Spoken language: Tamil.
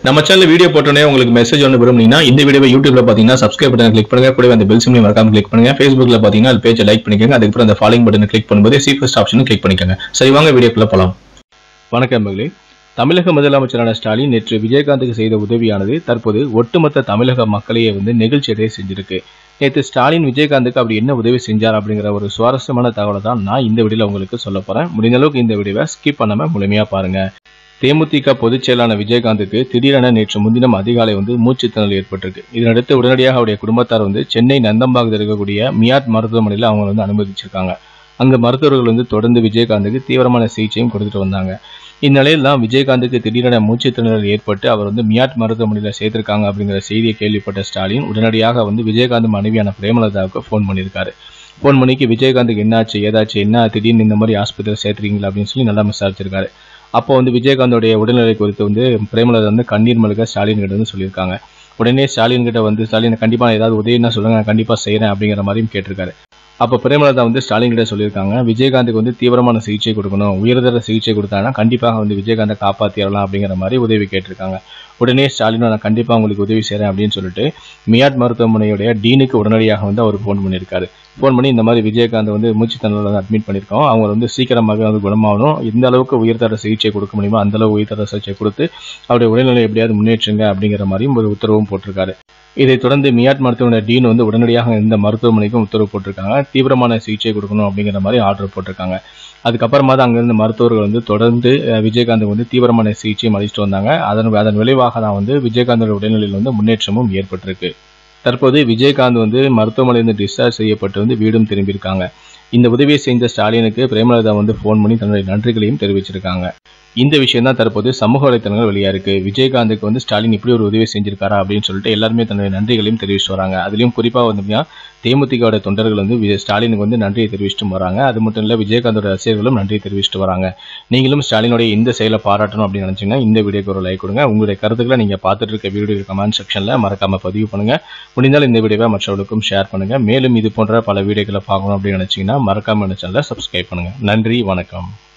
நம்ம சேனல் வீடியோ போட்டோனே உங்களுக்கு மெசேஜ் ஒன்று விரும்புனீங்கன்னா இந்த வீடியோவை யூடியூப்ல பாத்தீங்கன்னா சப்ஸ்கிரைப் பட்டன் கிளிக் பண்ணுங்க, கூடவே அந்த பெல் சிம்பலையும் மறக்காம கிளிக் பண்ணுங்க. Facebookல பாத்தீங்கன்னா அது பேஜை லைக் பண்ணிக்கோங்க, அதுக்கப்புறம் அந்த ஃபாலோயிங் பட்டனை கிளிக் பண்ணும்போது சி ஃபர்ஸ்ட் ஆப்ஷனும் கிளிக் பண்ணிக்கோங்க. சரி வாங்க வீடியோக்குள்ள போலாம். வணக்கம் மகளே. தமிழக முதலமைச்சரான ஸ்டாலின் நேற்று விஜயகாந்துக்கு செய்த உதவியானது தற்போது ஒட்டுமொத்த தமிழக மக்களையே நெகிழ்ச்சியடைய செஞ்சிருக்கு. நேற்று ஸ்டாலின் விஜயகாந்துக்கு அப்படி என்ன உதவி செஞ்சார் அப்படிங்கிற ஒரு சுவாரஸ்யமான தகவலை தான் நான் இந்த வீடியோல உங்களுக்கு சொல்ல போறேன். முடிந்த அளவுக்கு இந்த வீடியோவை ஸ்கிப் பண்ணாம முழுமையா பாருங்க. தேமுதிக பொதுச் செயலாளர் விஜயகாந்துக்கு திடீரென நேற்று முன்தினம் அதிகாலை மூச்சு திணறல் ஏற்பட்டிருக்கு. இதனடுத்து உடனடியாக அவருடைய குடும்பத்தார் சென்னை நந்தம்பாக்கத்தில் இருக்கக்கூடிய மியாட் மருத்துவமனையில் அவங்க அனுமதிச்சிருக்காங்க. அங்க மருத்துவர்கள் தொடர்ந்து விஜயகாந்துக்கு தீவிரமான சிகிச்சையும் கொடுத்துட்டு வந்தாங்க. இந்நிலையில் தான் விஜயகாந்துக்கு திடீரென மூச்சு திணறல் ஏற்பட்டு அவர் மியாட் மருத்துவமனையில் சேர்த்திருக்காங்க அப்படிங்கிற செய்தியை கேள்விப்பட்ட ஸ்டாலின் உடனடியாக விஜயகாந்த் மனைவியான பிரேமலதாவுக்கு போன் பண்ணியிருக்காரு. போன் பண்ணிக்கு விஜயகாந்துக்கு என்னாச்சு, ஏதாச்சு, என்ன திடீர்னு இந்த மாதிரி ஆஸ்பத்திரியில் சேர்த்துறீங்களா அப்படின்னு சொல்லி நல்லா விசாரிச்சிருக்காரு. அப்போ விஜயகாந்தோடைய உடல்நிலை குறித்து பிரேமலதா கண்ணீர் மல்க ஸ்டாலின் கிட்ட சொல்லியிருக்காங்க. உடனே ஸ்டாலின் கிட்ட ஸ்டாலின் கண்டிப்பா ஏதாவது உதவினா சொல்லுங்க, நான் கண்டிப்பா செய்யறேன் அப்படிங்கிற மாதிரியும் கேட்டிருக்காரு. அப்போ பிரேமலதா ஸ்டாலின் கிட்ட சொல்லியிருக்காங்க, விஜயகாந்துக்கு தீவிரமான சிகிச்சை கொடுக்கணும், உயர்தர சிகிச்சை கொடுத்தாங்கன்னா கண்டிப்பாக விஜயகாந்தை காப்பாற்றிடலாம் அப்படிங்கிற மாதிரி உதவி கேட்டிருக்காங்க. உடனே ஸ்டாலின் நான் கண்டிப்பா உங்களுக்கு உதவி செய்யறேன் அப்படின்னு சொல்லிட்டு மியாட் மருத்துவமனையுடைய டீனுக்கு உடனடியாக அவர் போன் பண்ணியிருக்காரு. போன் பண்ணி இந்த மாதிரி விஜயகாந்த் மூச்சு திணறல் அட்மிட் பண்ணியிருக்கோம், அவங்க சீக்கிரமாக குணமாகணும், எந்த அளவுக்கு உயர்தர சிகிச்சை கொடுக்க முடியுமோ அந்த அளவு உயர்தர சிகிச்சை கொடுத்து அவருடைய உடல்நிலை எப்படியாவது முன்னேற்றுங்க அப்படிங்கிற மாதிரியும் ஒரு உத்தரவும் போட்டிருக்காரு. இதைத் தொடர்ந்து மியாட் மருத்துவமனை டீன் உடனடியாக இந்த மருத்துவமனைக்கும் உத்தரவு போட்டிருக்காங்க, தீவிரமான சிகிச்சை கொடுக்கணும் அப்படிங்கிற மாதிரி ஆர்டர் போட்டிருக்காங்க. அதுக்கப்புறமா தான் அங்கிருந்த மருத்துவர்கள் தொடர்ந்து விஜயகாந்த் தீவிரமான சிகிச்சையும் அளிச்சுட்டு வந்தாங்க. அதன் விளைவாக தான் விஜயகாந்தோட உடல்நிலையில் முன்னேற்றமும் ஏற்பட்டிருக்கு. தற்போது விஜயகாந்த் மருத்துவமனையிலிருந்து டிஸ்சார்ஜ் செய்யப்பட்டு வீடும் திரும்பியிருக்காங்க. இந்த உதவியை செஞ்ச ஸ்டாலினுக்கு பிரேமலதா போன் பண்ணி தன்னுடைய நன்றிகளையும் தெரிவிச்சிருக்காங்க. இந்த விஷயம் தான் தற்போது சமூக வலைத்தளங்கள் வெளியா இருக்கு. விஜயகாந்துக்கு ஸ்டாலின் இப்படி ஒரு உதவி செஞ்சிருக்காரா அப்படின்னு சொல்லிட்டு எல்லாருமே தன்னுடைய நன்றிகளையும் தெரிவிச்சுட்டு வராங்க. அதுலயும் குறிப்பா தேமுதிக தொண்டர்கள் ஸ்டாலினுக்கு நன்றியை தெரிவிச்சுட்டு வராங்க. அது மட்டும் இல்ல, விஜயகாந்தோட ரசிகர்களும் நன்றியை தெரிவிச்சுட்டு வராங்க. நீங்களும் ஸ்டாலினுடைய இந்த செயலை பாராட்டணும் அப்படின்னு நினைச்சீங்கன்னா இந்த வீடியோக்கு ஒரு லைக் கொடுங்க. உங்களுடைய கருத்துக்களை நீங்க பார்த்துட்டு இருக்க வீடியோ கமெண்ட் செக்ஷன்ல மறக்காம பதிவு பண்ணுங்க. முடிந்தால் இந்த வீடியோவை மற்றவர்களுக்கும் ஷேர் பண்ணுங்க. மேலும் இது போன்ற பல வீடியோக்களை பார்க்கணும் அப்படின்னு நினைச்சீங்கன்னா மறக்காம இந்த சேனலை சப்ஸ்கிரைப் பண்ணுங்க. நன்றி, வணக்கம்.